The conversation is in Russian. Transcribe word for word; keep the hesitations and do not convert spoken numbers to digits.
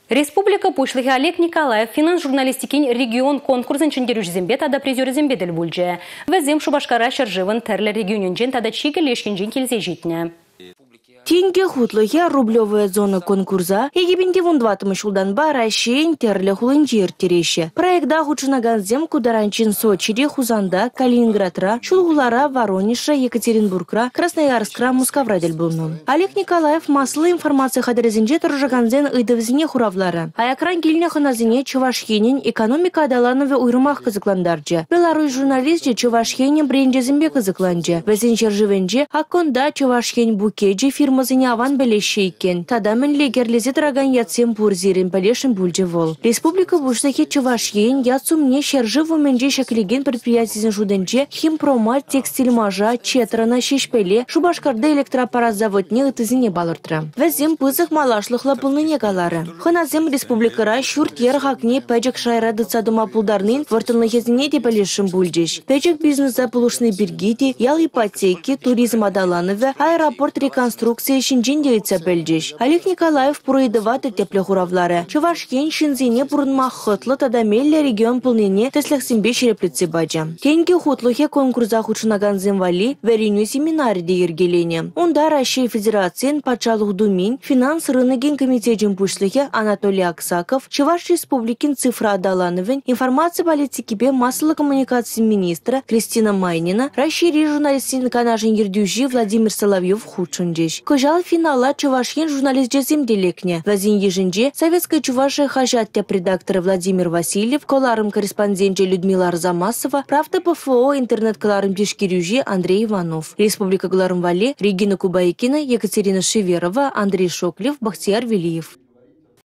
Республика Пушлыхи Олег Николаев финанс журналистикин регион конкурсын чендерюжзембе тада призерзембе дел бульже. Везем Шубашкара шаржывын терлер регионенжен тада чигелешкенжен келзе житне. Тенге хутлыхе рублевая зона конкурса егибинде вундватым шулдан ба Россия терле хулынжер тереше. Проектда хучынаганзем кударанчин Сочиде, Хузанда, Калининградра, Шулгулара, Воронежа, Екатеринбургра, Красноярскра, Мускаврадель булнун. Олег Николаев маслы информация хадрезинже торжаганзен ыдывзине хуравлара. А якран гильня ханазине Чувашхенин экономика адаланове уйрымах кызыкландарджа. Беларусь журналистже Чувашхенин бренджезимбе кызыкланджа. Везенчер живенже аконда Чувашхен букеджи фирма аван белешейкен. Тадамен легерлезе траган ятсем пурзирен белешен бульже вол. Республика Буштахи Чувашьен ятсумне шерживу менже шаклеген предприятиесен жуденже химпрома текстильмажа четрана шишпеле Шубашкарда электроаппарат заводне ытызине балыртра. Везем пызых малашлыхла пылныне галары. Ханазем республикара шурт ер хакне пэджек шайра дыцадума пулдарнын вартынлыхезине де белешен бульжеш. Пэджек бизнеса пулушны биргиди, ял ипотеки, туризм адаланове, аэропорт реконструкции шинжинде ицабельдеш. Олег Николаев пурайдываты тепле хуравлары. Чувашьен шинзине пурынма хытлы тадамелле регион пылныне теслехсимбе шереплецы баджа. Тенге хутлыхе конкурса хучынаганзем вали вереню семинари дегергелене. Онда Россия Федерациен пачалух думин финанс рыногин комитетин пушлыхе Анатолий Аксаков, Чуваш Республикин цифра адалановен, информация политики бе массовой коммуникации министра Кристина Майнина, Россия журналистин канажин ердюжи Владимир Соловьев хучунжеш. Кожал финала Чувашьен журналист земделекне. Вазин ежинже советская Чувашия хажатя редактор Владимир Васильев, коларым корреспонденте Людмила Арзамасова, правда ПФО интернет-коларым Пешкирюжи Андрей Иванов. Республика Гларым Вале, Регина Кубайкина, Екатерина Шеверова, Андрей Шоклев, Бахтияр Велиев.